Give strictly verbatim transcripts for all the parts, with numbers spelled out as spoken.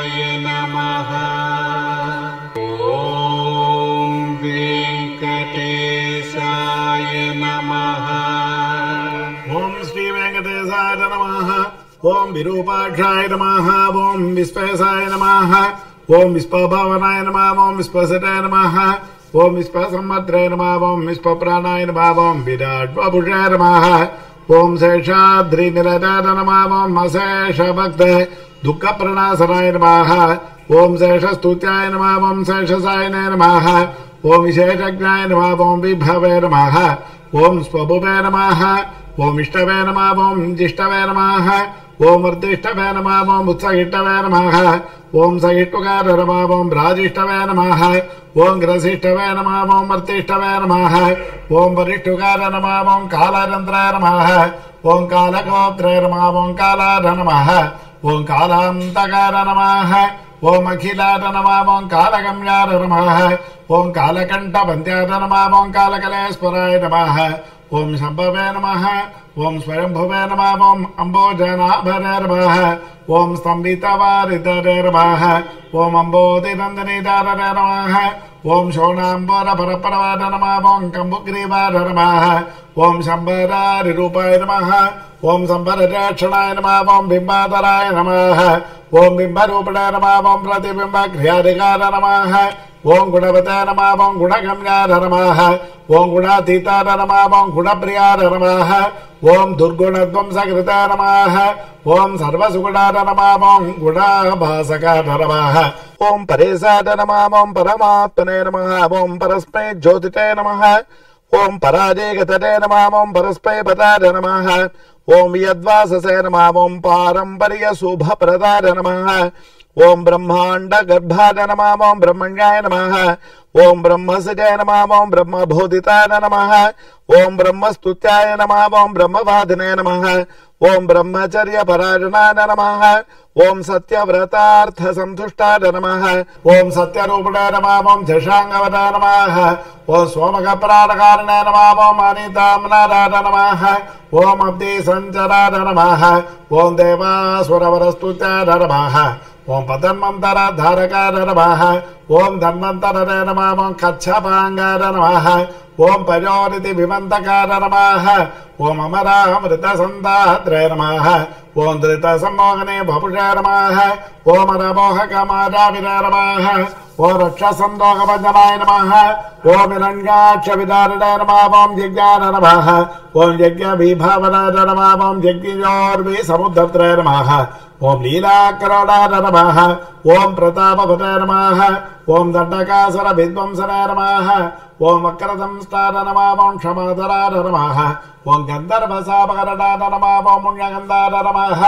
नमः। ओम वेंकटेशाय नमः। ओम श्री वेंकटेशाय नमः। ओम विरूपाक्षाय नमः। ओम विश्वेशाय नमः। ओम विश्वभवनाय नमः। ओम विश्वसते नमः। ओम विश्वसम्मत्रे नमः। ओम विश्वप्राणाय नमः। ओम विराट वपुषाय नमः। ओम शेषाद्रिनिलयाय नमः। ओम अशेष भक्त दुःख प्रणाशनाय नमः। ओम शेषस्तुत्याय नमः। ओम शेषसाय नमः। ओम विशेषज्ञाय नमः। ओम विभवे नमः। ओम स्वभुवे नमः। ओम इष्टवे नमः। ओम जिष्टवे नमः। ओम वर्धिष्टवे नमः। ओम उत्सहिष्टवे नमः। ओम सहिष्टुकार नमः। ओम राजिष्टवे नमः। ओम ग्रसिष्टवे नमः। ओम वर्तिष्टवे नमः। ओम वरिष्ठुकार नमः। ओम कालानंत्राय नमः। ओम कालगोत्रे नमः। ओम कालाय नमः। ओम कालांतकार नमः। ओम अखिलाय नमः। ओम कालगम्याय नमः। ओम कालकंठवन्त्याय नमः। ओम कालकलेश्वराय नमः। ओम शंभवे नमः। ओम स्वयंभुवे नमः। ओम अंबोजनाभरे नमः। ओम स्तंभितवारिधरे नमः। ओम अंबोधिनंदनीधारे नमः। ओम शोणांबोरपरपरवाय नमः। ओम कंबुग्रीवाय नमः। ओम शंबरारिरूपाय नमः। ओम शंबररेक्षणाय नमः। ओम बिंबाधराय नमः। ओम बिंबरूपिणे नमः। ओम प्रतिबिंबक्रियाधिकाय नमः। ओम गुणवते नमः। ओम गुणगम्याय नमः। ओम गुणातीताय नमः। ओम गुणप्रियाय नमः। ओम दुर्गुणध्वंसकृताय नमः। ओम सर्वसुगुणाय नमः। ओम गुणाभासकाय नमः। ओम परेशाय नमः। ओम परमात्मने नमः। ओम परस्मै ज्योतिते नमः। ओम पराजयगतते नमः। ओम परस्मै पदाय नमः। ओम यद्वाससे नमः। ओम पारंपर्य शुभप्रदाय नमः। ओम ब्रह्मांड गर्भाय नमः। ओम ब्रह्मण्याय नमः। ओम ब्रह्मसजाय नमः। ओम ब्रह्मबोधिताय नमः। ओम ब्रह्मस्तुत्याय नमः। ओम ब्रह्मवादिने नमः। ओम ब्रह्मचर्य परायणाय नमः। ओम सत्यव्रतार्थ संतुष्टाय नमः। ओम सत्यरूपिणे नमः। ओम शशांगवदाय नमः। ओम सोमकप्राणकारिणे नमः। ओम अनिताम्नाय नमः। ओम अब्धि संचराय नमः। ओम देवासुरवरस्तुत्याय नमः। ओम पतन्मन्तरधारकाय नमः। ओम धन्वन्तरे नमः। ओम कच्छपांगाय नमः। ओम पयोनिधि विमन्तकाय नमः। ओम अमरामृतसन्धात्रे नमः। ओम धृतसम्मोहने वपुषाय नमः। ओम रमोहकमाराविरे नमः। ओम रक्षसन्दोहभञ्जनाय नमः। ओम हिरण्याक्षविदारिणे नमः। ओम यज्ञाय नमः। ओम यज्ञविभावनाय नमः। ओम यज्ञयोर्विसमुद्धत्रे नमः। ओम लीलाकरुणाय नमः। ओम प्रतापवते नमः। ओम दण्डकासुर विध्वंसनाय नमः। ओम वक्रदंष्टाय नमः। ओम क्षमाधराय नमः। ओम गन्धर्वशापकरणाय नमः। ओम पुण्यगन्धाय नमः।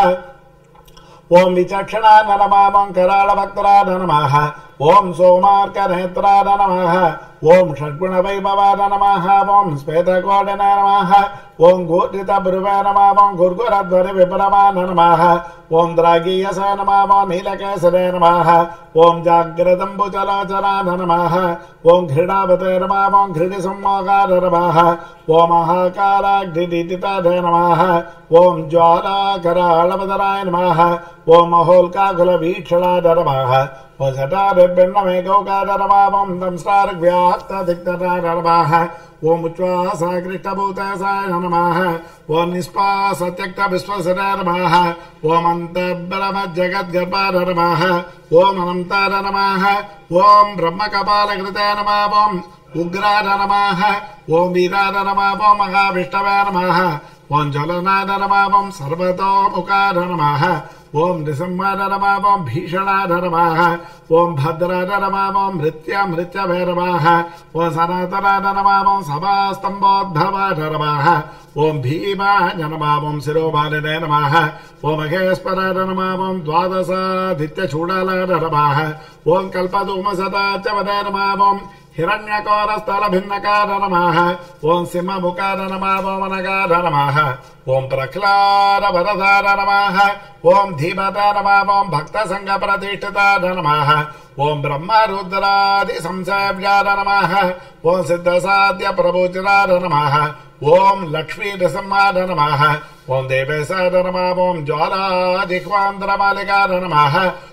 ओम विचक्षणाय नमः। ओम करालभक्तराय नमः। ओम सोमार्कनेत्राय नमः। ओम षड्गुणवैभवाय नमः। ओम श्वेतकोटिने नमः। ओम घूर्णितभ्रुवे नमः। ओम गुर्गुरध्वनिविप्लवाय नमः। ओम द्रागीयसे नमः। ओम नीलकेसरे नमः। ओम जाग्रदम्बुजलोचनाय नमः। ओम घृणावते नमः। ओम घृणिसम्मोहाय नमः। ओम महाकालाग्निदिताय नमः। ओम ज्वालाकराळवदनाय नमः। ओम महोल्काकुलवीक्षणाय नमः। ओम जटारिभिन्नमे गौकाय नमः। ओम दंष्ट्रार्घ्यात्तदिग्धराय नमः। ओम उच्चासाकृष्टभूतसाय नमः। ओम निष्पासत्यक्तविश्वसराय नमः। ओम अन्तर्ब्रह्मजगद्गर्भाय नमः। ओम अनन्ताय नमः। ओम ब्रह्मकपालकृताय नमः। ओम उग्राय नमः। ओम वीराय नमः। ओम महाविष्णवे नमः। ओम ज्वलनाय नमः। ओम सर्वतोमुखाय नमः। ओम नृसिंहाय नमः। ओम भीषणाय नमः। ओम भद्राय नमः। ओम मृत्युमृत्यवे नमः। ओम सनातनाय नमः। ओम सभास्तम्भोद्भवाय नमः। ओम भीमाय नमः। ओम शिरोभालिने नमः। ओम महेश्वराय नमः। ओम द्वादशादित्यचूडालाय नमः। ओम कल्पधूमसदाच्यवदाय नमः। ओम हिरण्यकोरस्थलभिन्नकाय नमः। ओम सिंहमुखाय नमः। ओम अनगाय नमः। ओम प्रह्लादवरदाय नमः। ओम धीमताय नमः। ओम भक्तसंघप्रतिष्ठिताय नमः। ओम ब्रह्मरुद्रादिसंसेव्याय नमः। ओम सिद्धसाध्यप्रभुचिराय नमः। ओम लक्ष्मीनृसिंहाय नमः। ओम देवेशाय नमः। ओम ज्वालाजिह्वान्तरमालिकाय नमः।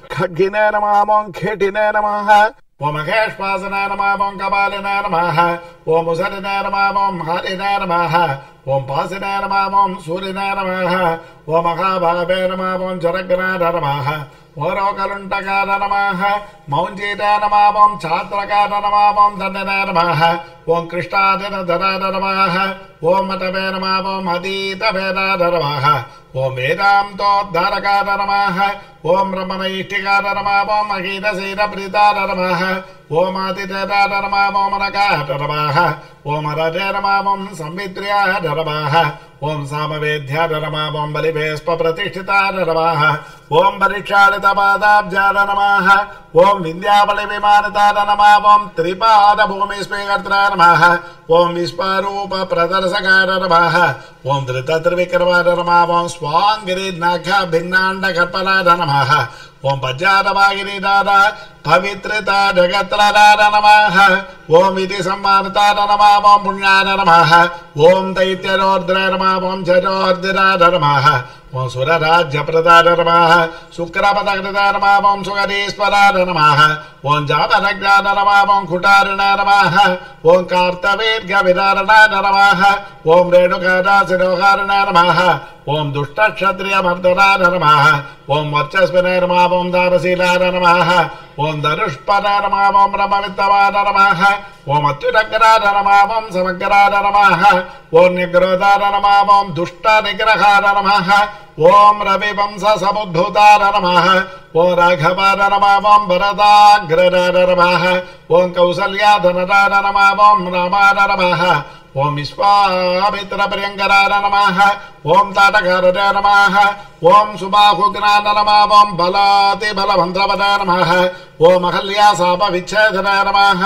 ఖడ్గినే నమః ఓం ఖేటినే నమః ఓం మహేశ్వాసనే నమః ఓం కపాలినే నమః ఓం ఉసరినే నమః ఓం హరినే నమః ఓం పాసినే నమః ఓం సూర్యనే నమః ఓం మహాభావే నమః ఓం జరగ్నాథ నమః ఓరోకలుంటకార నమః మౌంజీట నమః ఓం ఛాత్రకార నమః ఓం దండనే నమః ఓం కృష్ణాదిన ధరాధ నమః ఓం మతవే నమః ఓం అదీతవేదాధ నమః ఓం వేదాంతోద్ధారకార నమః ఓం బ్రహ్మనైష్ఠికార నమః ఓం అగీతశీల ప్రీతార నమః ఓం ఆతిథేతార నమః ఓం అనకార నమః ఓం అరజే నమః ఓం సంవిత్ర్యాయ నమః ఓం సామవేద్యాయ నమః ఓం బలిభేస్ప ప్రతిష్ఠితాయ నమః ఓం పరీక్షాళిత పాదాబ్జాయ నమః ఓం వింధ్యావళి విమానితాయ నమః ఓం త్రిపాద భూమిస్పీకర్త్రాయ నమః ఓం విశ్వరూప ప్రదర్శకాయ నమః ఓం ధృతత్రివిక్రమాయ నమః ఓం స్వాంగిరి నఖ భిన్నాండ కల్పనాయ నమః ఓం పద్యాదవాగిరిదార పవిత్రత జగత్రదార నమః ఓం ఇది సమ్మానితార నమః ఓం పుణ్యాయ నమః ఓం దైత్యరోద్రాయ నమః ఓం జరోర్దిరాయ నమః ఓం సురరాజ్యప్రదాయ నమః శుక్రపదకృతాయ నమః ఓం సుగరీశ్వరాయ నమః ఓం జాతరజ్ఞాన నమః ఓం కుటారిణాయ నమః ఓం కార్తవీర్య విదారణాయ నమః ఓం రేణుకాదాశిరోహారిణాయ నమః ఓం దుష్టక్షత్రియమర్దనాయ నమః ఓం వర్చస్వినాయ నమః ఓం దానశీలాయ నమః ఓం ధనుష్పదాయ నమః ఓం బ్రహ్మవిత్తవాయ నమః ఓం అత్యుదగ్రాయ నమః ఓం సమగ్రాయ నమః ఓం నిగ్రోధాయ నమః ఓం దుష్ట నిగ్రహాయ నమః ఓం రవివంశ సముద్భూతాయ నమః ఓం రాఘవాయ నమః ఓం భరదాగ్రదాయ నమః ఓం కౌసల్యాధనరాయ నమః ఓం రామాయ నమః ఓం విశ్వామిత్ర ప్రియంకరాయ నమః ఓం తాటకారాయ నమః ఓం సుబాహుగ్నాయ నమః ఓం బలాతి బలవంద్రవదాయ నమః ఓం అహల్యా శాప విచ్ఛేదనాయ నమః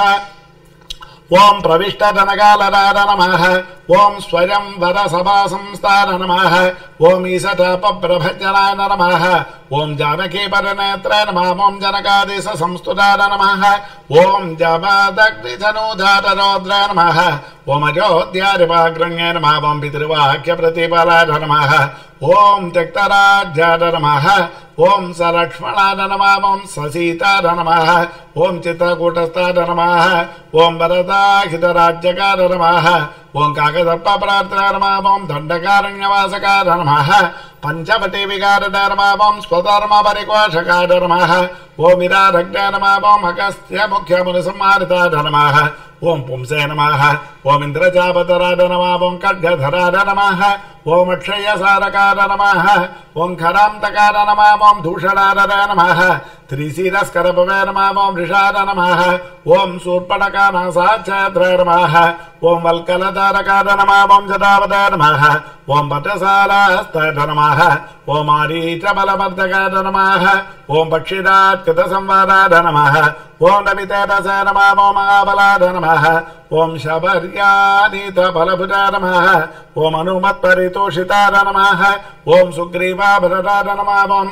ఓం ప్రవిష్టధనకాలరాయ నమః ఓం స్వయం వర సభా సంస్థాన నమః ఓం ఈశతాప ప్రభజనాయ నమః ఓం జానకీ పరినేత్రాయ నమః ఓం జనకాదేశ సంస్తుతాయ నమః ఓం జమదగ్నిధనుధార రౌద్రాయ నమః ఓం అయోధ్యారివాగ్రణ్యాయ నమః ఓం పితృవాక్య ప్రతిఫలాయ నమః ఓం త్యక్తరాజ్యాయ నమః ఓం సలక్ష్మణాయ నమః ఓం ససీతాయ నమః ఓం చిత్రకూటస్థాయ నమః ఓం వరదాహితరాజ్యకాయ నమః ఓం కాకసర్పప్రార్థాయ నమః ఓం దండకారణ్యవాసకాయ నమః పంచవటీ వికారాయ నమః ఓం స్వధర్మ పరికోషకాయ నమః ఓం విరారజ్ఞాయ నమః ఓం అగస్త్య ముఖ్య మునిసంహారితాయ నమః ఓం పుంసే నమః ఓం ఇంద్రజాపతరాయ నమః ఓం ఖడ్గధరాయ నమః ఓం అక్షయసారకాయ నమః ఓం ఖరాంతకాయ నమః ఓం దూషణాయ నమః త్రిశిరస్కరభవే నమః ఓం వృషాయ నమః ఓం శూర్పణకానాసాచ్ఛాద్రాయ నమః ఓం వల్కలధారకాయ నమః ఓం జటావతాయ నమః ఓం పటసాలాస్తాయ నమః ఓం ఆరీచబలవర్ధకాయ నమః ఓం పక్షిరాత్కృత సంవాదాయ నమః ఓం నమితేజసే నమః ఓం మహాబలాయ నమః ఓం శబర్యానీత బలభుజాయ నమః ఓం అనుమత్పరితోషితాయ నమః ఓం సుగ్రీవాభరణాయ నమః ఓం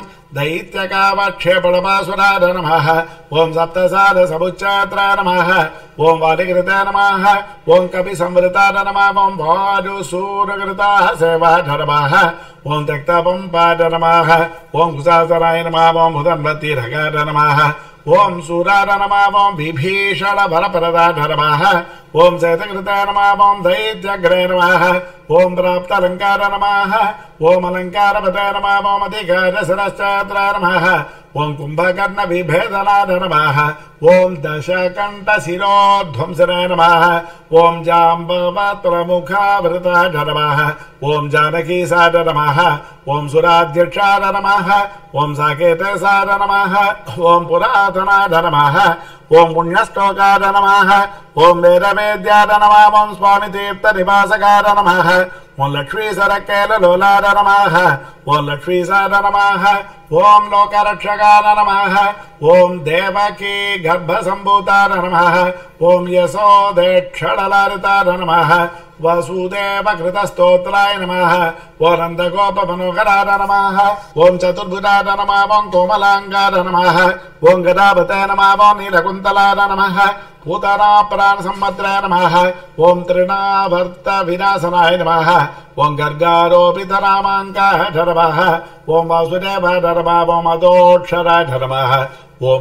దైత్యకావక్షేపణమాసురాయ నమః ఓం సప్తసార సముచ్ఛాత్రాయ నమః ఓం వాలికృతాయ నమః ఓం కపి సంవృతాయ నమః ఓం వాయుసూరకృతాయ సేవాయ నమః ఓం త్యక్తపంపాయ నమః ఓం కుశాసనాయ నమః ఓం ఉదన్వతీరకాయ నమః ఓం సూరాయ నమః ఓం విభీషణ వరప్రదాయ నమః ఓం శతకృతాయ నమః ఓం దైత్యగ్రయ నమః ఓం ప్రాప్తాలంకార నమః ఓం అలంకారపదాయ నమః ఓం అధికారశిరశ్చాత్రాయ నమః ఓం కుంభకర్ణ విభేదనాయ నమః ఓం దశకంఠ శిరోధ్వంసనాయ నమః ఓం జాంబవత్రముఖావృతాయ నమః ఓం జానకీసాయ నమః ఓం సురాధ్యక్షాయ నమః ఓం సాకేతసాయ నమః ఓం పురాతనాయ నమః ఓం పుణ్యశ్లోకాయ నమః ఓం వేదవేద్యాయ నమః ఓం స్వామి తీర్థ నివాసకాయ నమః ఓం లక్ష్మీ సరకేల లోలాయ నమః ఓం లక్ష్మీసాయ నమః ఓం లోకరక్షకాయ నమః ఓం దేవకీ గర్భసంభూతాయ నమః ఓం యశోదేక్షళలారితాయ నమః वसुदेवकृतस्तोत्राय नमः ओं नन्दगोपमनोहराय नमः ओं चतुर्भुजाय नमः ओं कोमलांगाय नमः ओं गदावते नमः ओं नीलकुन्तलाय नमः पूतना प्राण संवत्सराय नमः ओं तृणावर्त विनाशनाय नमः ओं गर्गारोपितरामाङ्काय नमः ओं वासुदेवाय नमः ओं अदोक्षराय नमः ओं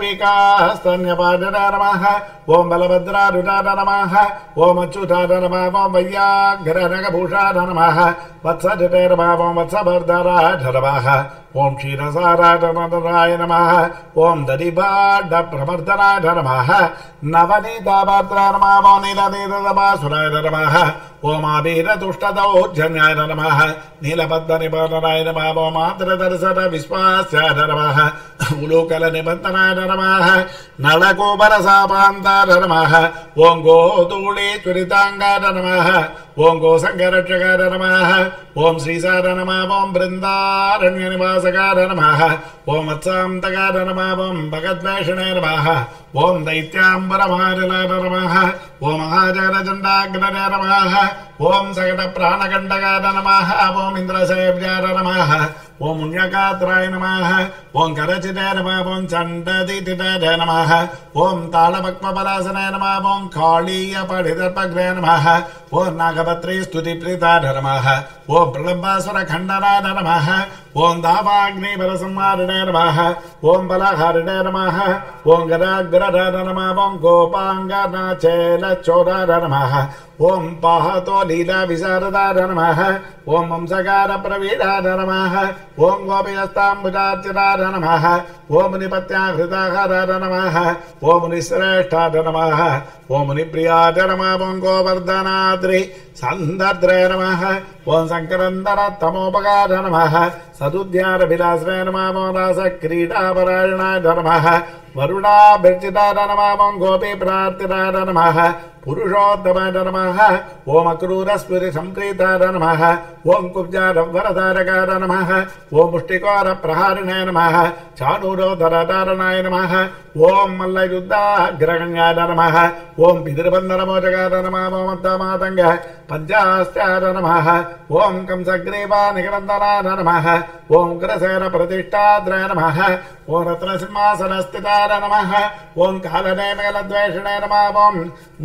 गोपिकास्तन्यपादनाय नमः ओं बलभद्रारुडाय नमः ओं अच्युताय नमः ओं वैयाघ्रनगभूषाय नमः वत्सजटाय नमः ओं वत्सभर्धराय नमः ओं क्षीरसाराय नमः ओं दधिभाण्डप्रवर्धनाय नमः नवनीतापात्राय नमः ओं नीलनीलतमासुराय नमः ओं आभीरतुष्टदौर्जन्याय नमः नीलपद्मनिबन्धनाय नमः ओं मातृदर्शन विश्वास्याय नमः उलूकलनिबन्धनाय नमः नलकोपरसापान्ताय नमः ओं गोधूलीचुरिताङ्गाय नमः ओं गोसङ्गरक्षकाय नमः ओं श्रीसाय नमः ओं बृन्दारण्यनिवासकाय नमः ओं वत्सान्तकाय नमः ओं भगद्वेषणाय नमः ओं दैत्याम्बरमालिनाय नमः ओं महाजगदचण्डाग्रजाय नमः ओं सकटप्राणकण्टकाय नमः ओं इन्द्रसेव्याय नमः ओं मुण्यगात्राय नमः ओं करचिताय नमः ओं चण्डदितिताय नमः ओं तालपक्वपलासनाय नमः ओं काळीयपठितर्पग्राय नमः ओं नागपत्रे स्तुतिप्रीताय नमः ओं प्रलम्बासुरखण्डनाय नमः ओं दावाग्निबलसंहारिणाय नमः ओं बलहारिणाय नमः ओं गदाग्रधाय नमः ओं गोपाङ्गनाचेलचोराय नमः ओं पाहतो लीलाविशारदाय नमः ओं वंशकारप्रवीराय नमः ओं गोपिहस्ताम्बुजार्चिताय नमः ओं मुनिपत्याहृताहाराय नमः ओं मुनिश्रेष्ठाय नमः ओं मुनिप्रियाय नमः ओं गोवर्धनाद्रि सन्दर्द्राय नमः ओं शङ्करन्दरतमोपकाराय नमः सदुद्यानभिलासाय नमः ओं रासक्रीडापरायणाय नमः वरुणाभिर्चिताय नमः ओं गोपीप्रार्थिताय नमः पुरुषोत्तमाय नमः ओं अक्रूरस्फुरिसम्प्रीताय नमः ओं कुब्जारवरधारकाय नमः ओं मुष्टिकोरप्रहारिणाय नमः चाणूरोधरधारणाय नमः ओं मल्लयुद्धाग्रगण्याय नमः ओं पितृबन्धनमोचकाय नमः ओं मत्तमातङ्ग पञ्चास्त्याय नमः ओं कंसग्रीवानिकरन्दनाय नमः ओं उग्रसेनप्रतिष्ठाद्राय नमः ओं रत्नसिंहासनस्थिताय नमः ओं कालनेमिकलद्वेषणाय नमः ओं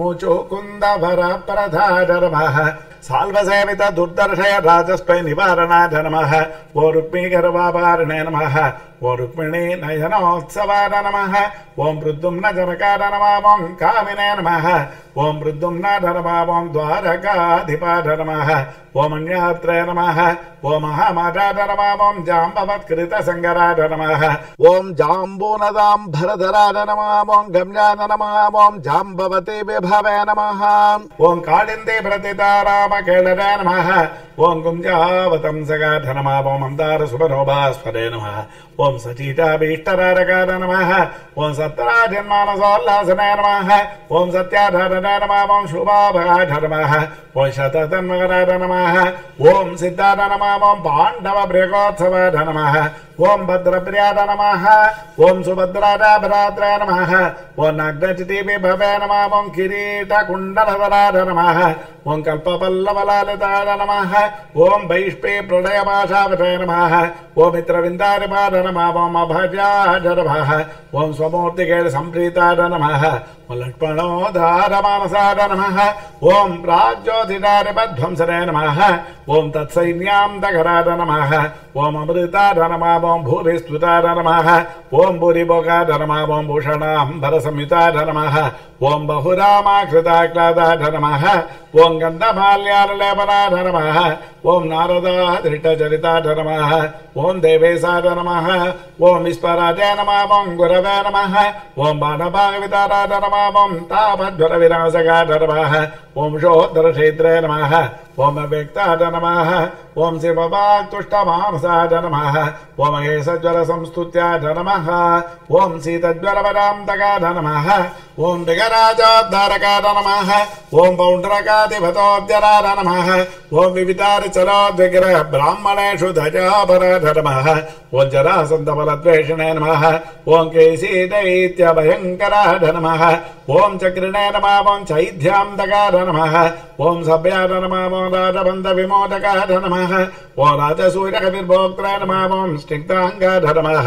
मुचुकुन्दभरप्रधाय नमः साल्वसेवित दुर्दर्शय राजस्पै निवारणाय नमः ओं रुक्मीगर्वापारिणे नमः ओं रुक्मिणी नयनोत्सवाय नमः ओं प्रद्युम्न जनकाय नमः ओं कामिने नमः ओं प्रद्युम्न नमः ओं द्वारकाधिपाय नमः ओं अन्यात्रे नमः ओं महामाजाय नमः ओं जाम्बवत्कृतसङ्गराय नमः ओं जाम्बूनदाम्भरधराय नमः ओं गम्याय नमः ओं जाम्बवती विभवे नमः ओं कालिन्दी प्रतितारामकेलरे नमः ओं कुञ्जावतंसकाय नमः ओं मन्दारसुभनोभास्वरे नमः ओं सचीताभीष्टरारकाय नमः ओं सत्तराजन्मानसोल्लासनाय नमः ओं सत्याधारणाय नमः ओं शुभाभयाय नमः ओं शततन्मकराय नमः ओं सिद्धाय नमः ओं पाण्डवभृगोत्सवाय नमः ओं भद्रप्रियाय नमः ओं सुभद्राय नमः ओं नाग्नचितिविभवे नमः ओं किरीटकुण्डलधराय नमः ओं कल्पपल्लवलालिताय नमः ओं वैष्पे प्रलयपाशावताय नमः ओं मित्रविन्दारिपाय नमः ओं अभयाय नमः ओं स्वमूर्तिकेळ सम्प्रीताय नमः ओं लक्ष्मणोद्धारमानसाय नमः ओं प्राज्योतिधारिपध्वंसने नमः ओं तत्सैन्यान्तकराय नमः ओं अमृताय नमः ओं भूरिस्तुताय नमः ओं भूरिभोगाय नमः ओं भूषणाम्बरसंयुताय नमः ओं बहुरामाकृताक्लादाय नमः ओं गन्धमाल्यालेपनाय नमः ओं नारदाधृतचरिताय नमः ओं देवेशाय नमः ओं विस्पराजाय नमः ओं गुरवे नमः ओं बाणभागविताराय नमः ओं तापज्वरविनाशकाय नमः ओं शोद्धरक्षेत्रे नमः ఓం అవ్యక్తాయ నమః ఓం శివవాక్తుష్టమానసాయ నమః ఓం మహేశజ్వర సంస్తుత్యాయ నమః ఓం శీతజ్వరవరాంతకాయ నమః ఓం దిగరాజోద్ధారకాయ నమః ఓం పౌండ్రకాధిపతోద్యరాయ నమః ఓం వివితారిచలోద్విగ్రహ బ్రాహ్మణేషు ధ్వజాపరాయ నమః ఓం జరాసంతబలద్వేషిణే నమః ఓం కేశీదైత్యభయంకరాయ నమః ఓం చక్రిణే నమః ఓం చైధ్యాంతకాయ నమః ఓం సభ్యాయ నమః ఓం రాజబంధ విమోచకాయ నమః ఓం రాజసూయకవిర్భోక్త్రాయ నమః ఓం స్నిగ్ధాంగాయ నమః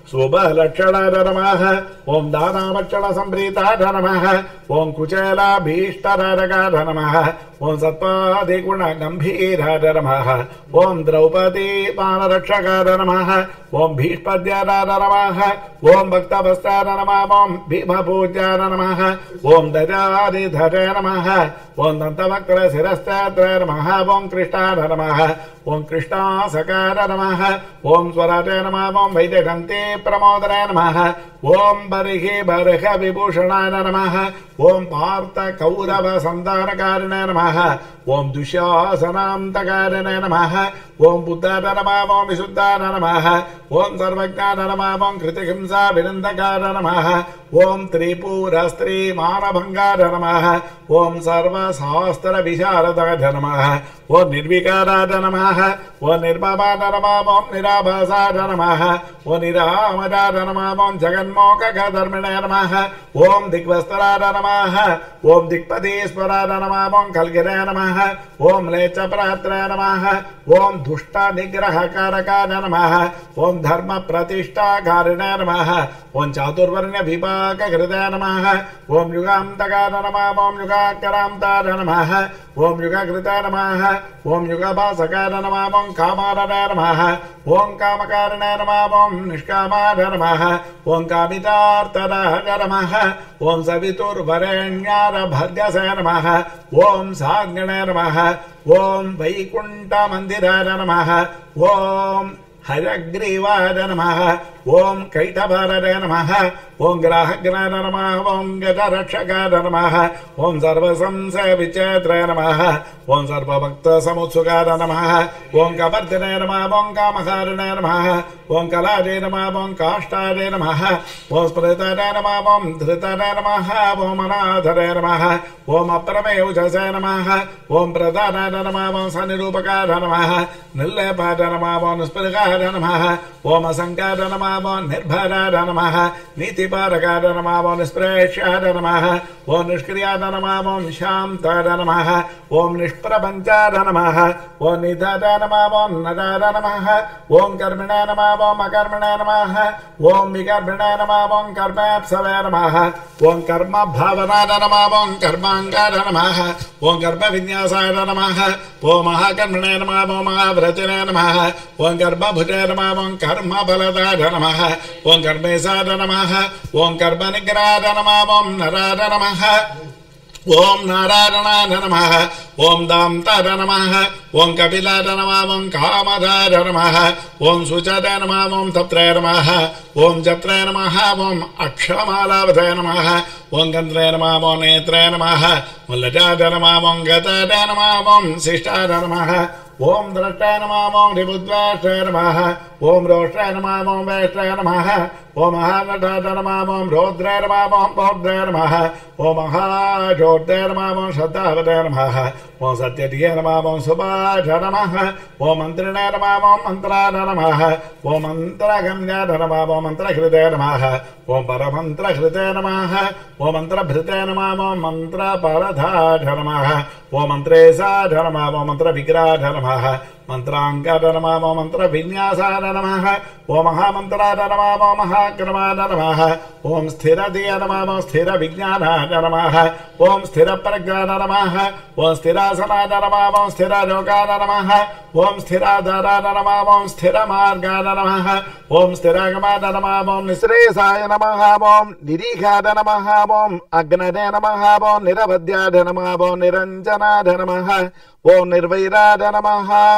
శుభలక్షణాయ నమః ఓం దానావక్షణ సంప్రీతాయ నమః ఓం కుచేలాభీష్టరాజకాయ నమః ఓం సత్వాదిగుణ గంభీరాయ నమః ఓం ద్రౌపదీ పానరక్షకాయ నమః ఓం భీష్పద్యాయ నమః ఓం భక్తవస్త్రాయ నమః ఓం భీమపూజ్యాయ నమః ఓం దజాదిధరాయ నమః ఓం దంతవక్ర శిరశ్చాత్రాయ నమః ఓం కృష్ణాయ నమః ఓం కృష్ణాసకాయ నమః ఓం స్వరాజాయ నమః ఓం వైదకంతే ప్రమోదరాయ నమః ఓం బర్హి బర్హ విభూషణాయ నమః ఓం పార్థ కౌరవ సంధానకారిణాయ నమః ఓం దుశ్శాసనాంతకారిణాయ నమః ఓం బుద్ధాయ నమః ఓం విశుద్ధాయ నమః ఓం సర్వజ్ఞాయ నమః ఓం కృతిహింసా వినందకాయ నమః ఓం త్రిపుర స్త్రీ మానభంగాయ నమః ఓం సర్వశాస్త్ర విశారదాయ నమః ఓం నిర్వికారాయ నమః ఓం నిర్మమాయ నమః ఓం నిరాభాసాయ నమః ఓం నిరామదాయ నమః ఓం జగన్మోక్షధర్మిణాయ నమః ఓం దిగ్వస్త్రాయ నమః ఓం దిక్పదీశ్వరాయ నమః ఓం కల్గిరాయ నమః ఓం లేచప్రాత్రాయ నమః ఓం దుష్ట నిగ్రహకారకాయ నమః ఓం ధర్మ ప్రతిష్టాకారిణాయ నమః ఓం చాతుర్వర్ణ్య విభాగకృతాయ నమః ఓం యుగాంతకాయ నమః ఓం యుగాకరాంతాయ నమః ఓం యుగకృతాయ నమః ఓం యుగభాసకాయ నమః ఓం కామారాయ నమః ఓం కామకారిణాయ నమః ఓం నిష్కామాయ నమః ఓం కామితార్థరాయ నమః ఓం సవితుర్వరేణ్యాయ భర్గసే నమః ఓం సాగ్ణాయ నమః ఓం వైకుంఠమందిరాయ నమః ఓం హయగ్రీవాయ నమః ఓం కైటభారాయ నమః ఓం గ్రాహగ్నాయ నమః ఓం గజరక్షకాయ నమః ఓం సర్వసంశయ విచేత్రాయ నమః ఓం సర్వభక్త సముత్సుకాయ నమః ఓం కపర్దినాయ నమః ఓం కామహారిణాయ నమః ఓం కలాజే నమః ఓం కాష్టాజే నమః ఓం స్మృతాయ నమః ఓం ధృతాయ నమః ఓం అనాథరాయ నమః ఓం అప్రమేయుజసే నమః ఓం ప్రధానాయ నమః ఓం సనిరూపకాయ నమః నిర్లేపాయ నమః ఓం నిస్పృహాయ నమః ఓం అసంకాయ నమః ఓం నిర్భరాయ నమః నీతిపారకాయ నమః ఓం నిస్ప్రేష్యాయ నమః ఓం నిష్క్రియాయ నమః ఓం శాంతాయ నమః ఓం నిష్ప్రపంచాయ నమః ఓం నిధాయ నమః ఓం నదాయ నమః ఓం కర్మిణాయ నమః ఓం అకర్మిణాయ నమః ఓం వికర్మిణాయ నమః ఓం కర్మాప్సవే నమః ఓం కర్మ భావనాయ నమః ఓం కర్మాంగాయ నమః ఓం గర్భ విన్యాసాయ నమః ఓం మహాకర్మిణాయ నమః ఓం మహావ్రతినాయ నమః ఓం గర్భభుజాయ నమః ఓం కర్మ బలదాయ నమః ఓం కర్మేశాయ నమః ఓం కర్మ నిగ్రహాయ నమః ఓం నరాయ నమః ఓం నారాయణాయ నమః ఓం దాంతాయ నమః ఓం కపిలాయ నమః ఓం కామదాయ నమః ఓం శుచాయ నమః ఓం తత్రాయ నమః ఓం జత్రాయ నమః ఓం అక్షమాలావధాయ నమః ఓం గంధ్రాయ నమః ఓం నేత్రాయ నమః ఓం లజాయ నమః ఓం గతాయ నమః ఓం శిష్టాయ నమః ఓం ద్రష్టాయ నమః ఓం రిపుద్వాష్టాయ నమః ఓం రోష్టాయ నమః ఓం వేష్టాయ నమః ఓం మహానటాయ నమః ఓం రౌద్రాయ నమః ఓం పౌద్రాయ నమః ఓం మహాజోద్రాయ నమః ఓం శ్రద్ధావతాయ నమః ఓం సత్యధియ నమః ఓం సుభాష నమః ఓం మంత్రిణాయ నమః ఓం మంత్రాయ నమః ఓం మంత్రగమ్యాయ నమః ఓం మంత్రహృదయ నమః ఓం పరమంత్రహృదయ నమః ఓం మంత్రభృతయ నమః ఓం మంత్రపరధాయ నమః ఓం మంత్రేశాయ నమః ఓం మంత్రవిగ్రహాయ నమః మంత్రాంగాయ నమః ఓం మంత్ర విన్యాసాయ నమః ఓం మహామంత్రాయ నమః ఓం మహాక్రమాయ నమః ఓం స్థిరధియ నమః ఓం స్థిర విజ్ఞానాయ నమః ఓం స్థిర ప్రజ్ఞాయ నమః ఓం స్థిరాసనాయ నమః ఓం స్థిర యోగాయ నమః ఓం స్థిరాధారాయ నమః ఓం స్థిర మార్గాయ నమః ఓం స్థిరాగమాయ నమః ఓం నిశ్రేయసాయ నమః ఓం నిరీహాయ నమః ఓం అగ్నదే నమః ఓం నిరవధ్యాయ నమః ఓం నిరంజనాయ నమః ఓం నిర్వైరాయ నమః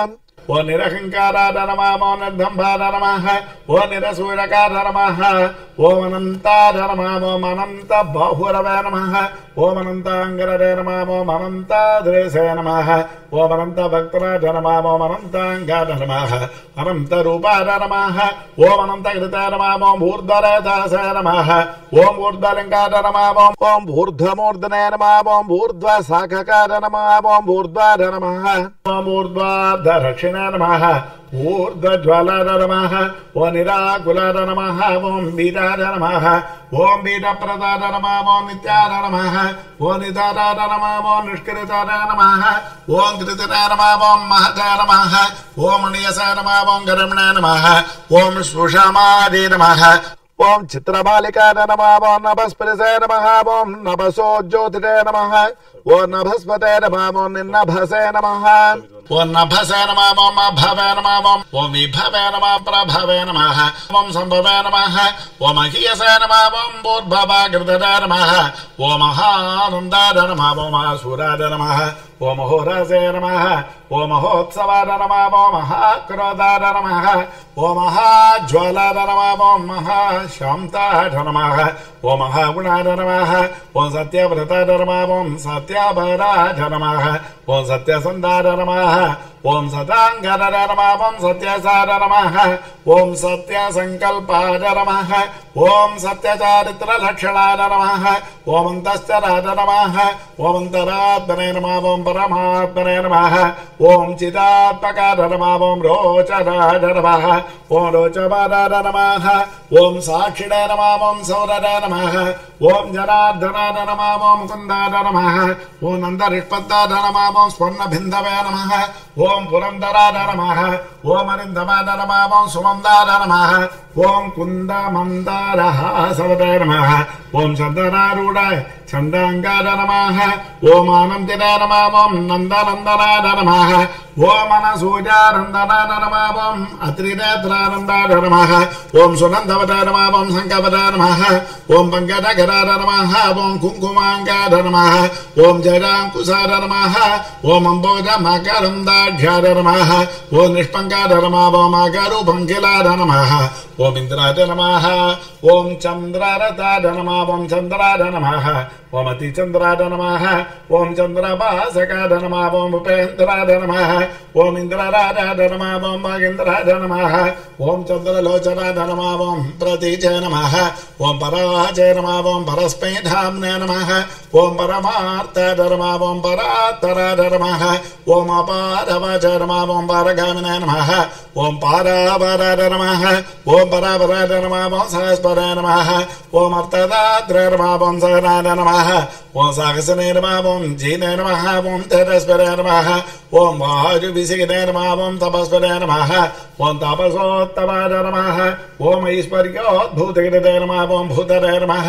ఓ నిరహంకారాయ నమః ఓం నిర్దంభాయ నమః ఓ నిరసూరకాయ నమః ఓం అనంతాయ నమః ఓం అనంత బాహురవే నమః ఓం అనంతాంగరవే నమః ఓం అనంతాద్రేసే నమః ఓం అనంత భక్తరాయ నమః ఓం అనంతాంగాయ నమః అనంత రూపాయ నమః ఓం అనంత కృతాయ నమః ఓం ఊర్ధ్వరథాసే నమః ఓం ఊర్ధ్వలింగాయ నమః ఓం ఊర్ధ్వమూర్ధనే నమః ఓం ఊర్ధ్వ శాఖకాయ నమః ఓం ఊర్ధ్వాయ నమః ఓం ఊర్ధ్వాధరక్షిణే నమః ఊర్ధ్వజ్వాలాయ నమః ఓం నిరాకులాయ నమః ఓం వీరాయ నమః ఓం వీరప్రదాయ నమః ఓం నిత్యాయ నమః ఓం నిదారాయ నమః ఓం నిష్కృతాయ నమః ఓం కృతిరాయ నమః ఓం మహతాయ నమః ఓం మణియసాయ నమః ఓం గరమణాయ నమః ఓం సుషమాదే నమః ఓం చిత్రమాలికాయ నమః ఓం నభస్పతిసాయ నమః ఓం నభసోజ్యోతిరే నమః ఓం నభస్పతే నమః ఓం నిర్నభసే నమః ఓం నభసే నమః ఓం అభవే నమః ఓం విభవే నమః ప్రభవే నమః ఓం సంభవే నమః ఓం అఖియసే నమః ఓం భూర్భవాకృతరే నమః ఓం మహానందాయ నమః ఓం మహాసూరాయ నమః ఓం మహోరాసే నమః ఓం మహోత్సవాయ నమః ఓం మహాక్రోధాయ నమః ఓం మహాజ్వాలాయ నమః ఓం మహాశాంతాయ నమః ఓం మహాగుణాయ నమః ఓం సత్యవ్రతాయ నమః ఓం సత్యభరాయ నమః ఓం సత్యసంధాయ నమః ఓం సతాంగరాయ నమః ఓం సత్యసార నమః ఓం సత్యసంకల్పాయ నమః ఓం సత్యచారిత్రలక్షణాయ నమః ఓం అంతశ్చరాయ నమః ఓం అంతరాత్మనే నమః ఓం పరమాత్మనే నమః ఓం చిదాత్మకాయ నమః ఓం రోచనాయ నమః ఓం రోచమానాయ నమః ఓం సాక్షిణే నమః ఓం సౌరరాయ నమః ఓం జనార్దనాయ నమః ఓం ముకుందాయ నమః ఓం నందరిష్పత్తాయ నమః ఓం స్వర్ణభిందవే నమః ఓం పురంధరాయ నమః ఓం అరిందమాయ నమః ఓం సుమందాయ నమః ఓం కుందమందారహాసవతే నమః ఓం చందనారూఢాయ చందాంగాయ నమః ఓం ఆనందినే నమః ఓం నందనందనాయ నమః ఓం అనసూయానందనాయ నమః ఓం అత్రినేత్రానందాయ నమః ఓం సునందవతే నమః ఓం సంకవతే నమః ఓం పంకజకరాయ నమః ఓం కుంకుమాంగాయ నమః ఓం జయాంకుశాయ నమః ఓం అంబోజమకరందాఢ్యాయ నమః ఓం నిష్పంకాయ నమః ఓం అకరూపంకిలాయ నమః ఓం ఇంద్రాయ నమః ఓం చంద్రరథాయ నమః ఓం చంద్రాయ నమః ఓం అతిచంద్రాయ నమః ఓం చంద్రభాసకాయ నమః ఓం ఉపేంద్రాయ నమః ఓం ఇంద్రరాజాయ నమః ఓం వాగేంద్రాయ నమః ఓం చంద్రలోచనాయ నమః ఓం ప్రతీచే నమః ఓం పరాచే నమః ఓం పరస్మేధామ్నే నమః ఓం పరమార్థాయ నమః ఓం పరాత్తరాయ నమః ఓం అపారవాచే నమః ఓం పారగామినే నమః ఓం పారావరాయ నమః ఓం పరావరాయ నమః ఓం సహస్పరాయ నమః ఓం అర్థదాత్రాయ నమః ఓం సహనాయ నమః ఓం సాహసనే నమః ఓం జీనే నమః ఓం తేజస్పరాయ నమః ఓం వాయువిసిగినే నమః ఓం తపస్పరాయ నమః ఓం తపసోత్తమాయ నమః ఓం ఐశ్వర్యోద్భూతగిరితే నమః ఓం భూతరే నమః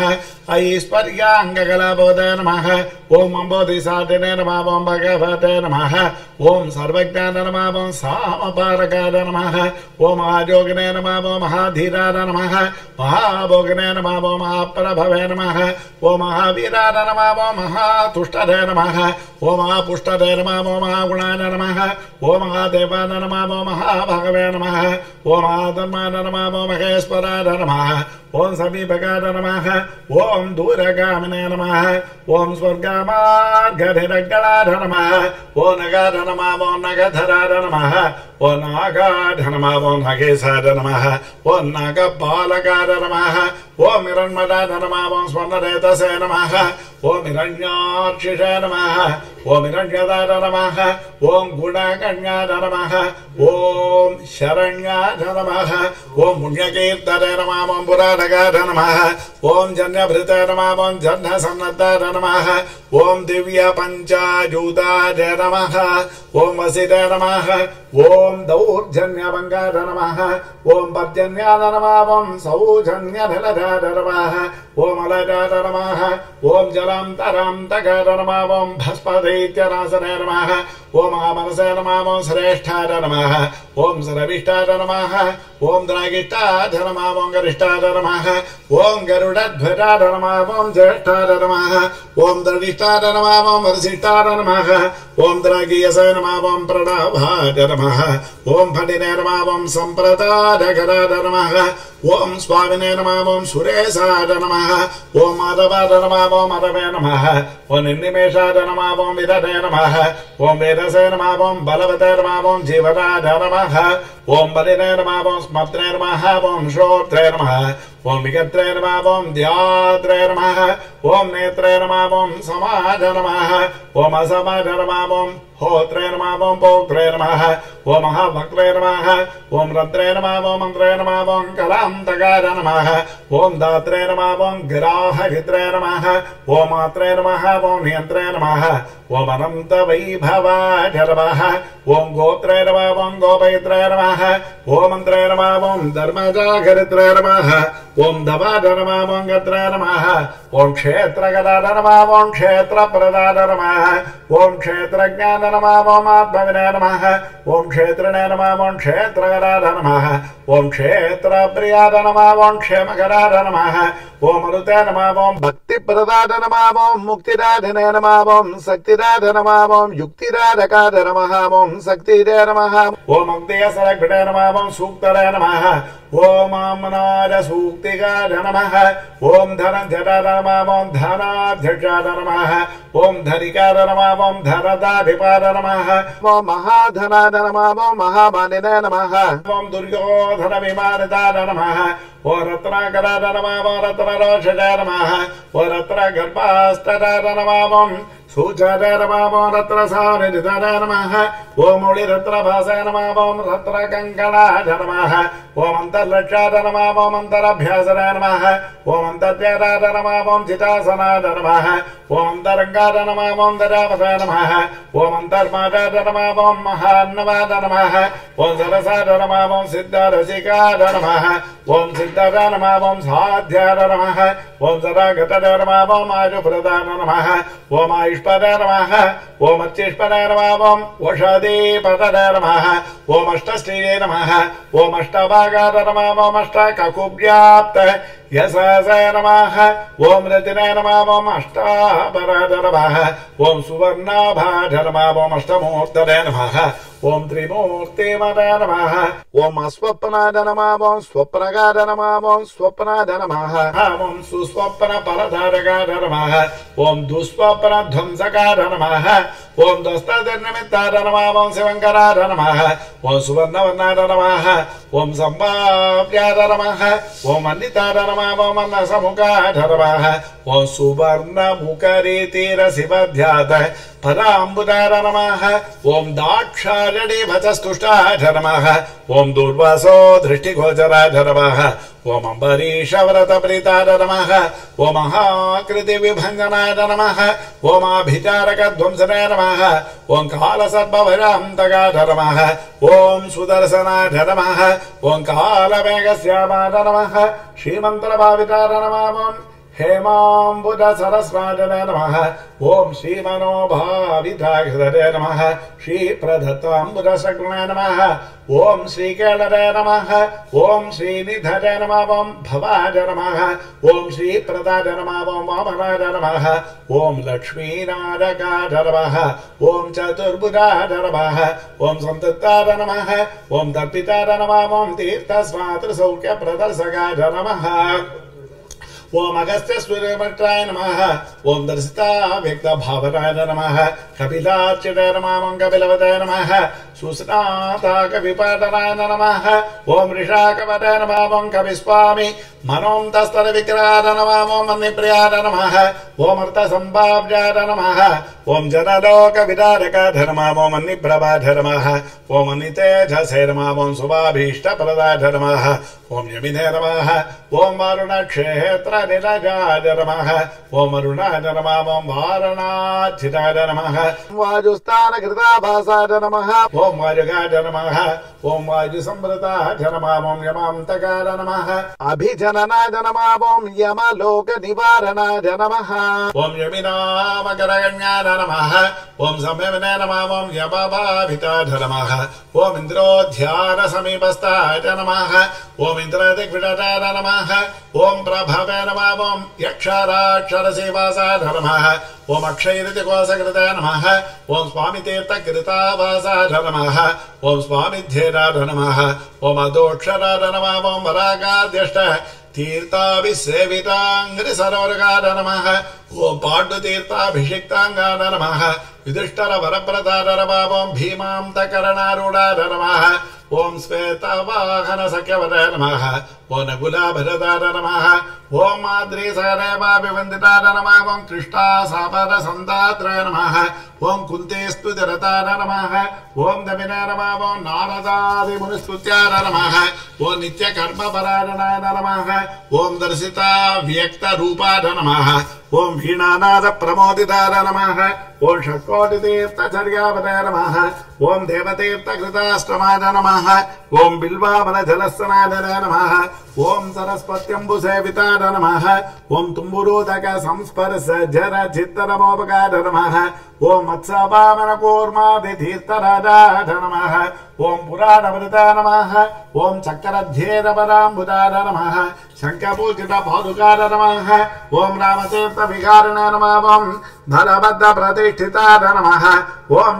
ఐశ్వర్యాంగకలాబోధే నమః ఓం అంబోధిసాటినే నమః ఓం భగవతే నమః ఓం సర్వజ్ఞాన నమః ఓం సామపారకాయ నమః ఓం మహాయోగినే నమః ఓం మహాధీరాయ నమః మహాభోగినే నమః ఓం మహాప్రభవే నమః ఓం మహావీరాయ నమః ఓం మహాతుష్టరే నమః ఓం మహాపుష్టరే నమః ఓం మహాగుణాయ నమః ఓం మహాదేవాయ నమః ఓం మహాభగవే నమః ఓం మహాధర్మాయ నమః ఓం మహేశ్వరాయ నమః ఓం సమీపకాయ నమః ఓం దూరగామినే నమః ఓం స్వర్గమార్గధిరగణాయ నమః ఓం నగాయ నమః ఓం నగధరాయ నమః ఓం నాగాయ నమః ఓం నగేశాయ నమః ఓం నాగపాలకాయ నమః ఓం హిరణ్మయాయ నమః ఓం స్వర్ణరేతసే నమః ఓం హిరణ్యాక్షిషే నమః ఓం హిరణ్యదాయ నమః ఓం గుణగణ్యాయ నమః ఓం శరణ్యాయ నమః ఓం పుణ్యకీర్తనే నమః ఓం పురాణగాయ నమః ఓం జన్యభృతాయ నమః ఓం జన్యసన్నద్ధాయ నమః ఓం దివ్య పంచాజూతాయ నమః ఓం వసితే నమః ఓం దౌర్జన్యభంగాయ నమః ఓం పర్జన్యాయ నమః ఓం సౌజన్యనిలయాయ నమః ఓం అలయాయ నమః ఓం జలాంతరాంతకాయ నమః ఓం భస్మదైత్యనాశనే నమః ఓం మహామనసే నమః ఓం శ్రేష్ఠాయ నమః ఓం సర్విష్టాయ నమః ఓం ద్రాగిష్టాయ నమః ఓం గరిష్టాయ నమః ఓం గరుడ गरुडध्वजाय नमः ओम ज्येष्ठाय नमः ओम धनिष्ठाय नमः ओम वसिष्ठाय नमः ओम द्रागीयसे नमः ओम प्रणवाय नमः ओम फणिने नमः ओम सम्प्रदायकराय नमः ओम स्वामिने नमः ओम सुरेशाय नमः ओम माधवाय नमः ओम माधवे नमः ओम निर्निमेषाय नमः ओम विदते नमः ओम वेदसे नमः ओम बलवते नमः ओम जीवनाय नमः ओम बलिने नमः ओम स्मत्रे नमः ओम श्रोत्रे नमः ओम विगत्रे नमः ओम ध्यात्रे नमः ओम नेत्रे नमः ओम समाज नमः ओम असमाज नमः ओम होत्रे नमः ओम पोत्रे नमः ओम महाभक्त्रे नमः ओम रत्रे नमः ओम मंत्रे नमः ओम कलांतकाय नमः ओम दात्रे नमः ओम ग्राहहित्रे नमः ओम मात्रे नमः ओम नियन्त्रे नमः ओम अनंत वैभवाय नमः ओम गोत्रे नमः ओम गोपयित्रे नमः ओम मंत्रे नमः ओम धर्मजागरित्रे नमः ओम धवाय नमः ओम गत्रे नमः ओम क्षेत्रगदाय नमः ओम क्षेत्रप्रदाय नमः ओम क्षेत्रज्ञान नमः ओम आत्मविने नमः ओम क्षेत्रिणे नमः ओम क्षेत्रगदाय नमः ओम क्षेत्रप्रियाय नमः ओम क्षेमकराय नमः ओम मरुते नमः ओम भक्तिप्रदाय नमः ओम मुक्तिदायिने नमः ओम शक्तिदाय नमः ओम युक्तिदायकाय नमः ओम शक्तिदे नमः ओम मुक्तिसरक्षणे नमः ओम सूक्तरे नमः ओम अमनाय सूक्तिकाय नमः ओम धनञ्जयाय नमः ओम धनाध्यक्षाय नमः ओम धनिकाय नमः ओम धनदाधिपाय नमः ओम महाधनाय नमः ओम महामानिने नमः ओम दुर्योधनविमानिताय नमः ओम रत्नाकराय नमः ओम रत्नरोषजाय नमः ओम रत्नगर्भाष्टजाय नमः ओम सूचाय नमः ओम रत्नसानिधिताय नमः ओम मौलिरत्नभासाय नमः ओम रत्नकङ्कणाय नमः ओम अंतर्लक्षाय नमः ओम अंतरभ्यासनाय नमः ओम अंतर्ज्ञानाय नमः ओम चितासनाय नमः ओम अंतरङ्गाय नमः ओम दजावसाय नमः ओम अंतर्मादाय नमः ओम महान्नवाय नमः ओम सरसाय नमः ओम सिद्धरसिकाय नमः ओम सिद्धाय नमः ओम साध्याय नमः ओम सदागताय नमः ओम आयुप्रदाय नमः ओम आयुष्पदाय नमः ओम अच्युष्पदाय नमः ओम वषधीपदाय नमः ओम अष्टश्रीये नमः ओम अष्टभागाय नमः ओम अष्टककुव्याप्त यशसे नमः ओम रतिने नमः ओम अष्टापराय नमः ओम सुवर्णाभाय नमः ओम अष्टमूर्तये नमः ओम त्रिमूर्तिमते नमः ओम अस्वप्नाय नमः ओम स्वप्नगाय नमः ओम स्वप्नाय नमः ओम सुस्वप्नपरधारकाय नमः ओम दुःस्वप्नध्वंसकाय नमः ओम दस्तनिमित्ताय नमः ओम शिवङ्कराय नमः ओम सुवर्णवर्णाय नमः ओम सम्भाव्याय नमः ओम अन्निताय नमः ओम अन्नसमुखाय नमः ओम सुवर्णमुखरीतिरसिवध्यात पदाम्बुदाय नमः ओम दाक्षायणीभचस्तुष्टाय नमः ओम दुर्वासो दृष्टिगोचराय नमः ओम अम्बरीषव्रतप्रीताय नमः ओम महाकृतिविभञ्जनाय नमः ओम अभिचारकध्वंसनाय नमः ओम कालसर्पभयान्तकाय नमः ओम सुदर्शनाय नमः ओम कालमेघश्यामाय नमः श्रीमन्त्रभाविताय नमः ओम हेमाम्बुजसरस्राजने नमः ओम श्रीमनोभाविताय नमः श्रीप्रदत्ताम्बुजशक्रुणे नमः ओम श्रीकेळरे नमः ओम श्रीनिधरे नमः ओम भवाय नमः ओम श्रीप्रदाय नमः ओम वामनाय नमः ओम लक्ष्मीनारकाय नमः ओम चतुर्भुजाय नमः ओम संतताय नमः ओम तर्पिताय नमः ओम तीर्थस्नातृसौख्यप्रदर्शकाय नमः ओम अगस्त्य सूर्यमत्राय नमः ओम दर्शिता व्यक्त भावनाय नमः कपिलाच्युताय नमः ओम कपिलवताय नमः सुस्नाता कविपाटनाय नमः ओम ऋषाकवताय नमः ओम कविस्वामी मनोन्तस्तर विक्राय नमः ओम मन्निप्रियाय नमः ओम अर्थसंभाव्याय नमः ओम जनलोक विदारकाय नमः ओम मन्निप्रभाय नमः ओम मन्नितेजसे नमः ओम शुभाभीष्टप्रदाय नमः ओम यमिने नमः ओम वरुणक्षेत्र निलजाय नमः ओम अरुणाय नमः ओम वारणाचिताय नमः वायुस्थानकृताभासाय नमः ओम वायुगाय नमः ओम वायुसंवृताय नमः ओम यमान्तकाय नमः अभिजन गजाननाय नमः ओम यमलोक निवारणाय नमः ओम यमिनामकरगण्याय नमः ओम संयमनाय नमः ओम यमभाविताय नमः ओम इंद्रोध्यान समीपस्थाय नमः ओम इंद्रदिग्विजयाय नमः ओम प्रभवे नमः ओम यक्षराक्षरसेवासाय नमः ओम अक्षयऋतिकोशकृताय नमः ओम स्वामी तीर्थकृतावासाय नमः ओम स्वामिध्येराय नमः ओम अदोक्षराय नमः ओम वरागाद्यष्ट तीर्थाभिसेवितांग्रि सरोवरगाय नमः ओम पाण्डुतीर्थाभिषिक्तांगाय नमः युधिष्ठिर वरप्रदाय नमः ओम भीमांतकरणारूढाय नमः ओम श्वेतवाहन सख्यवदाय नमः ओम नकुलाभरदाय नमः ओम माद्रीसहदेवाभिवन्दिताय नमः ओम कृष्णासापदसन्दात्राय नमः ओम कुन्तेस्तुतिरताय नमः ओम दमिनाय नमः ओम नारदादिमुनिस्तुत्याय नमः ओम नित्यकर्मपरायणाय नमः ओम दर्शिता व्यक्तरूपाय नमः ओम वीणानाद प्रमोदिताय नमः ओम षट्कोटितीर्थचर्यावताय नमः ओम देवतीर्थकृताष्टमाय नमः ओम बिल्वामलजलस्नाय नमः ओम सरस्वत्यम्बुसेविताय नमः ओम तुम्बुरोदक संस्पर्श जर चित्तनमोपकाय नमः ओम मत्स्यवामनकूर्मादितीर्थराजाय नमः ओम पुराणवृताय नमः ओम चक्रध्येरपदाम्बुजाय नमः शङ्खपूजितपादुकाय नमः ओम रामतीर्थविहारिणे नमः ओम धनबद्धप्रतिष्ठिताय नमः ओम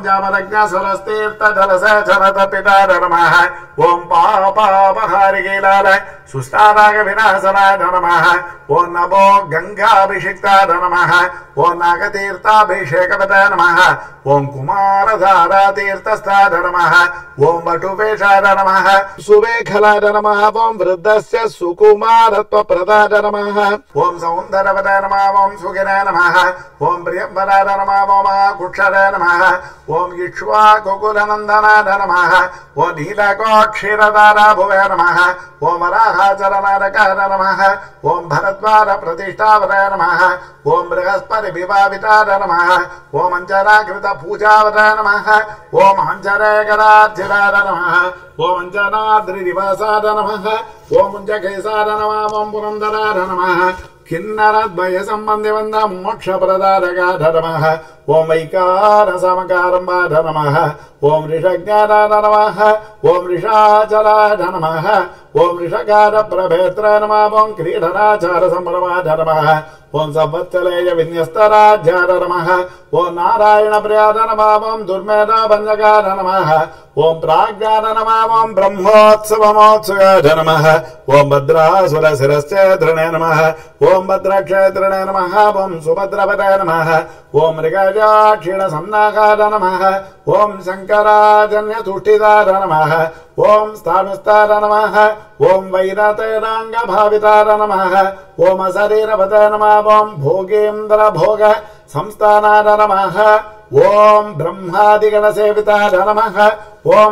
जामदग्नसरस्तीर्थजलसेचरतपिताय नमः ओम पापापहारिकीलाल सुष्टारागविनाशनाय नमः ओम नमो गंगाभिषिक्ताय नमः ओम नागतीर्थाभिषेकवताय नमः ओम कुमारधारातीर्थस्थाय नमः ओम वटुवेशाय नमः सुवेखलाय नमः ओम वृद्धस्य सुकुमारत्वप्रदाय नमः ओम सौन्दरवताय नमः ओम सुगिनाय नमः ओम प्रियंवराय नमः ओम कुक्षराय नमः ओम इक्ष्वाकुकुलनन्दनाय नमः ओम नीलकोक्षीरदाराभुवे नमः ओम वराहाचरनारकाय नमः ओम भरद्वारप्रतिष्ठावताय नमः ओम बृहस्पतिविभाविताय नमः ओम अंजनाकृतपूजावताय नमः ओम अंजनेकरार्चिताय नमः ओम अंजनाद्रिनिवासाय नमः ओम मुञ्जकेशाय नमः ओम पुरन्दराय नमः किन्नरद्वय सम्बन्धिवन्द मोक्षप्रदायकाय नमः ओम वैकारसमकारम्बाय नमः ओम ऋषज्ञाय नमः ओम ऋषाचलाय नमः ओम ऋषकारप्रभेत्राय नमः ओम क्रीडनाचारसम्भ्रमाय नमः ओम संवत्सलेय विन्यस्तराज्याय नमः ओम नारायणप्रियाय नमः ओम दुर्मेधाभञ्जकाय नमः ओम प्राज्ञाय नमः ओम ब्रह्मोत्सवमोत्सवाय नमः ओम भद्रासुरशिरश्चेत्रणे नमः ओम भद्रक्षेत्रणे नमः ओम सुभद्रपदाय नमः ओम मृगजाक्षीणसन्नाकाय नमः ओम शङ्कराजन्यतुष्टिदाय नमः ओम स्थाणुस्ताय नमः ओम वैरतेराङ्गभाविताय नमः ओम शरीरवताय नमः ओम भोगेन्द्रभोग संस्थानाय नमः ओम ब्रह्मादिगणसेविताय नमः ओम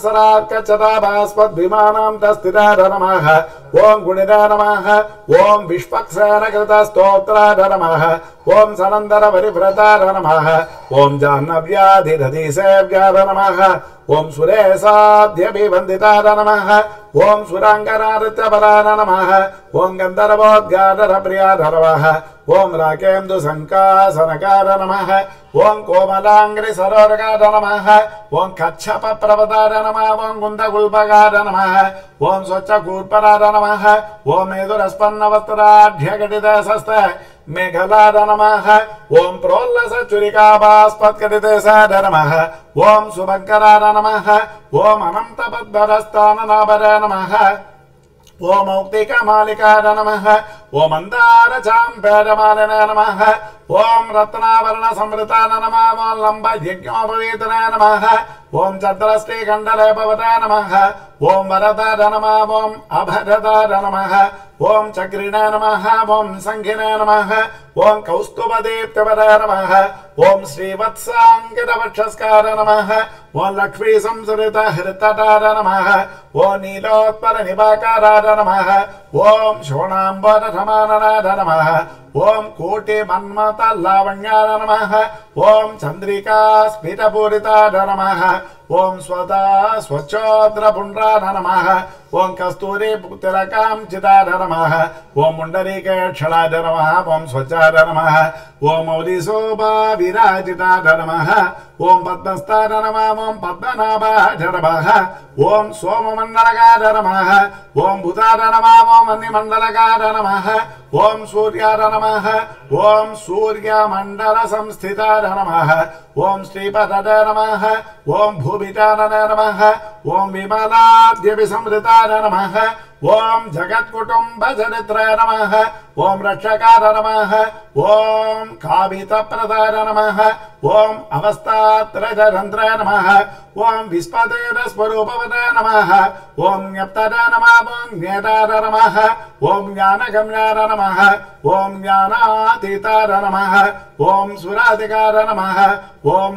सहस्रार्कचताभास्पद्विमानां तस्थिताय नमः ओम गुणिताय नमः ओम विश्वक्सेनकृतस्तोत्राय नमः ओम सनन्दरपरिव्रताय नमः ओम जाह्नव्याधिरधिसेव्याय नमः ओम सुरेशाद्यभिवन्दिताय नमः ओम सुराङ्गनारित्यपराय नमः ओम गन्धर्वोद्गारप्रियाय नमः ओम राकेन्दुसङ्कासनकाय नमः ओम कोमलाङ्घ्रिसरोरकाय नमः ओम कच्छपप्रवदाय नमः ओम कुन्दगुल्पकाय नमः ओम स्वच्छकूर्पराय नमः ओम मेदुरस्पन्नवस्त्राढ्यघटितशस्त मेघलाय नमः ओम प्रोल्लसचुरिकाभास्पत्कटितसाय नमः ओम सुभङ्कराय नमः ओम अनन्तपद्मरस्ताननाभराय नमः ओम औक्तिकमालिकाय नमः ओम मन्दारचाम्पेयमालिनाय नमः ओम रत्नावरणसंवृताय नमः ओम लम्बयज्ञोपवीतनाय नमः ओम चन्द्रश्रीकण्डलेपवताय नमः ओम वरदाय नमः ओम अभरदाय नमः ओम चक्रिणाय नमः ओम सङ्घिनाय नमः ओम कौस्तुभदीप्तपदाय नमः ओम श्रीवत्साङ्कितवक्षस्काराय नमः ओम लक्ष्मी संसृतहृतटाय नमः ओम नीलोत्पलनिभाकाराय नमः ओम शोणाम्बरसमाननाय नमः ओम कोटि मन्मथ लावण्याय नमः ओम चंद्रिका स्फटिकपूरिताय नमः ओम स्वदा स्वच्छोद्र पुण्ड्राय नमः ओम कस्तूरी तिलकांचिताय नमः ओम मुंडरीकेक्षणाय नमः ओम स्वच्छाय नमः ओम मौलिशोभा विराजिताय नमः ओम पद्मस्ताय नमः ओम पद्मनाभाय नमः ओम सोममण्डलकाय नमः ओम भूताय नमः ओम मन्निमण्डलकाय नमः ओम सूर्याय नमः ओम सूर्यमण्डल संस्थिताय नमः ओम श्रीपदये नमः ओम भूमिताय नमः ओम विमलाद्यभिसंवृताय नमः ओम जगत्कुटुम्ब चरित्राय नमः ओम रक्षकाय नमः ओम कामितप्रदाय नमः ओम अवस्थात्रयरन्त्राय नमः ओम विस्पतेर स्वरूपवताय नमः ओम ज्ञप्तये नमः ओम ज्ञेताय नमः ओम ज्ञानगम्याय नमः ओम ज्ञानातीताय नमः ओम सुराधिकाय नमः ओम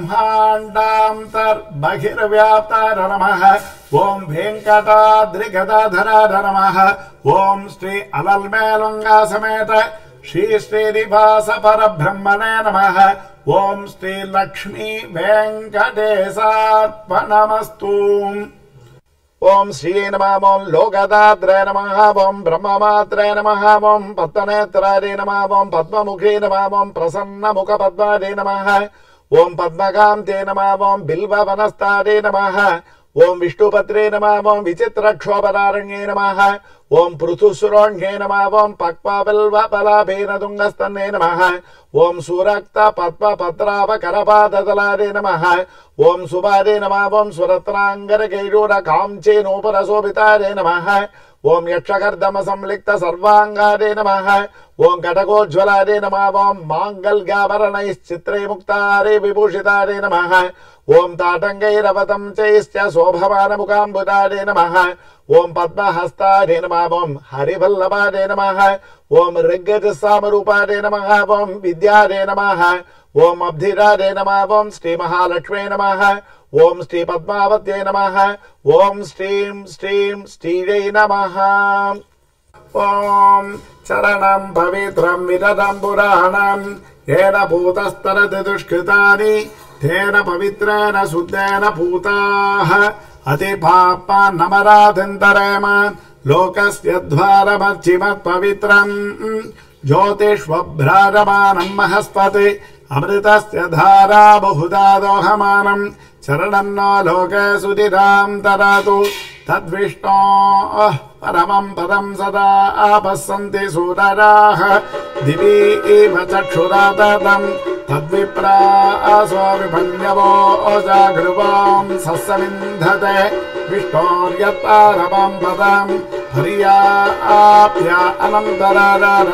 ब्रह्माण्डान्तर्बहिर्व्याप्ताय नमः ओम वेंकटाद्रिगदाधराय नमः ओम श्री अलल्मेलुंगा समेत श्री श्रीनिवास परब्रह्मणे नमः ओम श्री लक्ष्मी वेंकटेशार्पणमस्तु ओम श्री नमः ओम लोकदात्रे नमः ओम ब्रह्ममात्रे नमः ओम पद्मनेत्राय नमः ओम पद्ममुखे नमः ओम प्रसन्नमुखपद्माय नमः ओम पद्मकान्ते नमः ओम बिल्ववनस्ताय नमः ओम विष्णुपत्रे नमः ओम विचित्रक्षोभरारण्ये नमः ओम पृथुसुरोण्ये नमः ओम पक्वबिल्वफलाभेनदुङ्गस्तन्ने नमः ओम सुरक्त पद्मपत्रावकरपादतलारे नमः ओम सुभारे नमः ओम सुरत्नाङ्गरकैरूरकाञ्चेनोपरशोभितारे नमः ओम यक्षकर्दम संलिप्त सर्वांगारे नमः ओम कटकोज्ज्वलारे नमः ओम मांगल्याभरणैश्चित्रे मुक्तारे विभूषितारे नमः ओम ताटंगैरवतं चैश्च शोभमानमुखाम्बुदारे नमः ओम पद्महस्तारे नमः ओम हरिवल्लभारे नमः ओम ऋग्गजसामरूपारे नमः ओम विद्यारे नमः ओम अब्धिरारे नमः ओम श्री महालक्ष्मी नमः ओम श्री पद्मावत्यै नमः ओम श्रीं श्रीं श्रीयै नमः ओम चरणं पवित्रं विदधं पुराणं येन भूतस्तरति दुष्कृतानि तेन पवित्रेण शुद्धेन भूताः अतिपापान्नमराधिन्तरेम लोकस्य द्वारमर्चिमत्पवित्रम् ज्योतिष्वभ्राजमानं महस्पति अमृतस्य धारा बहुधा दोहमानम् चरणं नो लोके सुधिरां ददातु तद्विष्णोः परमं पदं सदा आपश्यन्ति सूरजाः दिवि इव चक्षुराततं तद्विप्रासो विभन्यवो जागृवां सस्सविन्धते विष्णोर्यत्पारमं पदं हर्याप्य अनन्तरार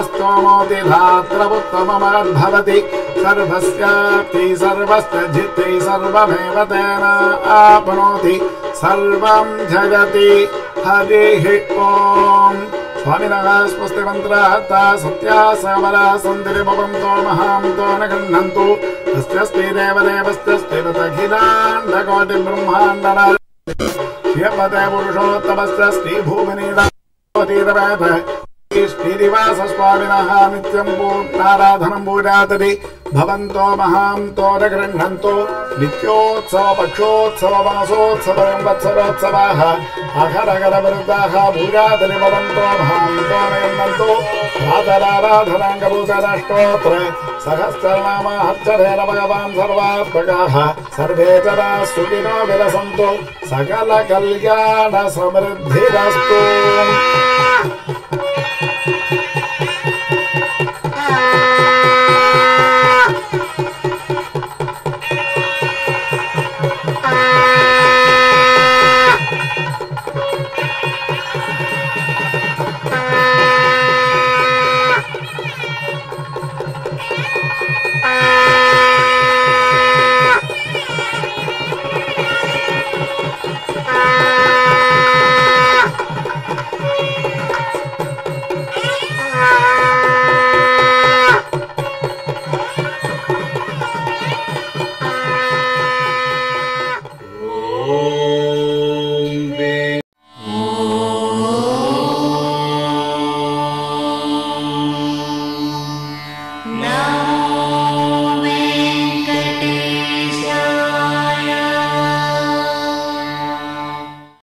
सर्वस्तोमोतिधात्रमुत्तममद्भवति सर्वस्याप्ति सर्वस्य जित्ति सर्वमेव तेन आपनोति सर्वं जगति हरिः ओम स्वामिनः स्वस्ति मन्त्रार्था सत्या समरा सन्तिरि भवन्तो महान्तो न गृह्णन्तु तस्य स्त्रीदेवदेवस्य स्त्रीरतखिलाण्डकोटिब्रह्माण्डनाथ श्रियपते पुरुषोत्तमस्य श्रीभूमिनीडातीरवेद श्रीनिवास स्वामिनः नित्यं पूर्णाराधनं पूजातरि भवन्तो महान्तो न गृह्णन्तु नित्योत्सव पक्षोत्सव मासोत्सव वत्सरोत्सवाः अघरघरविरुद्धाः भूजातरि भवन्तो महान्तो न गृह्णन्तु प्रातराराधनाङ्गभूतराष्टोत्र सहस्रनामार्चनेन भगवान् सर्वात्मकाः सर्वे जनाः सुखिनो विलसन्तु सकलकल्याण समृद्धिरस्तु।